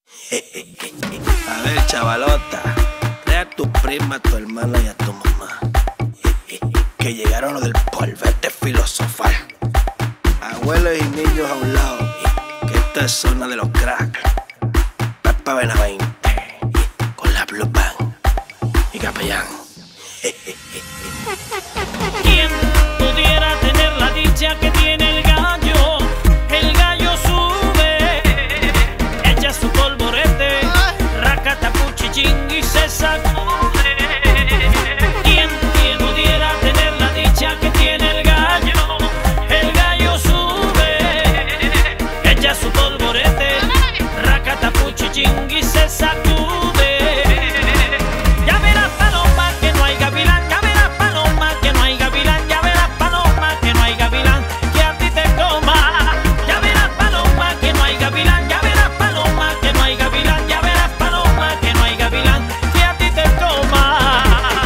A ver, chavalota, trae a tu prima, a tu hermana y a tu mamá, que llegaron los del polvete filosofal. Abuelos y niños a un lado, que esto es zona de los cracks. Pepe Benavente, con la Blue Band y Capellán. ¿Quién pudiera tener la dicha que tiene el gallo? El gallo sube, echa su polvorete, racata, puchichín y se sacude. ¿Quién pudiera tener la dicha que tiene el gallo? El gallo sube, echa su polvorete, racata, puchichín y se sacude. Ya verás, paloma, que no hay gavilán. Ya verás, paloma, que no hay gavilán. Ya verás, paloma, que no hay gavilán que a ti te coma. Ya verás, paloma, que no hay gavilán. Ya verás, paloma, que no hay gavilán. Ya verás, paloma, que no hay gavilán que a ti te coma.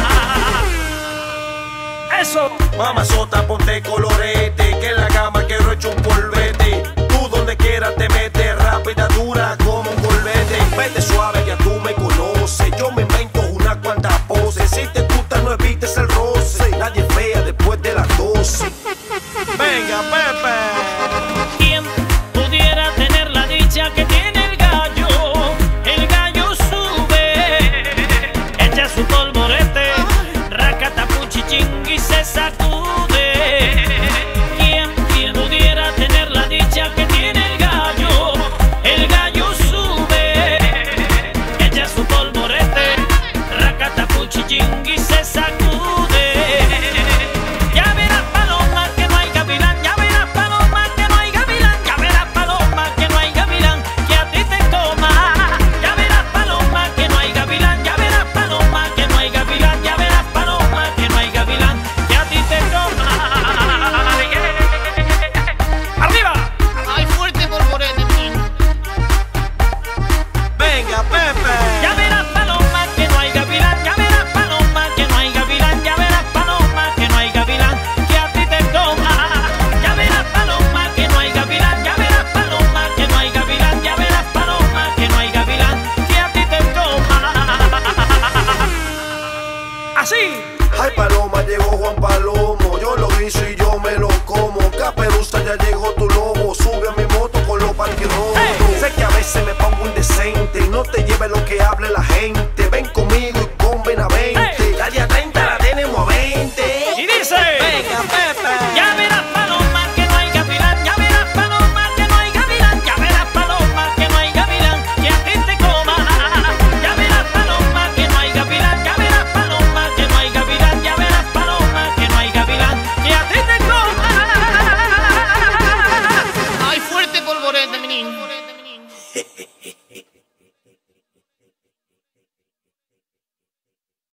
Eso. Mamazota, ponte colorete, que en la cama quiero hecho un polvete. Tú donde quieras te metes, rápida, dura como un golvete. Vete suave, ya tú me conoces. Yo me invento unas cuantas poses. Si te gusta, no evites el roce. Nadie es fea después de las 12. Venga, Pepe. ¿Quién pudiera tener la dicha que tiene el gallo? El gallo sube, echa su polvorete, racata, puchichín y se sacude. ¿Quién pudiera tener la dicha que tiene el gallo? El gallo sube, echa su polvorete, racata, puchichín y se sacude. Ya verás, paloma, que no hay gavilán. Ya verás, paloma, que no hay gavilán. Ya verás, paloma, que no hay gavilán que a ti te coma. Ya verás, paloma, que no hay gavilán. Ya verás, paloma, que no hay gavilán. Ya verás, paloma, que no hay gavilán que a ti te coma. ¡Arriba! ¡Ay, fuerte polvorete, mío! Venga, Pepe. Ya verás, paloma, que no hay gavilán. Ya verás, paloma, que no hay gavilán. Ya verás, paloma, que no hay gavilán que a ti te coma. Ya verás, paloma, que no hay gavilán. Ya verás, paloma, que no hay gavilán. Ya verás, paloma, que no hay gavilán que a ti te coma. Así. Ay, paloma, llegó Juan Palomo. Yo lo guiso y yo me lo como. Caperuza, ya llegó tu lobo. Sube a mi moto con los pantirrojos. Sé que a veces me pongo indecente. No te lleve lo que hable la gente. Ven conmigo y con Benavente. La de a 30 la tenemos a 20. Y dice. Venga, Pepe. Ya verás, paloma, que no hay gavilán. Ya verás, paloma, que no hay gavilán. Ya verás, paloma, que no hay gavilán que a ti te coma. Ya verás, paloma, que no hay gavilán. Ya verás, paloma, que no hay gavilán. Ya verás, paloma, que no hay gavilán que a ti te coma. ¡Ay, fuerte polvorete, mi niño!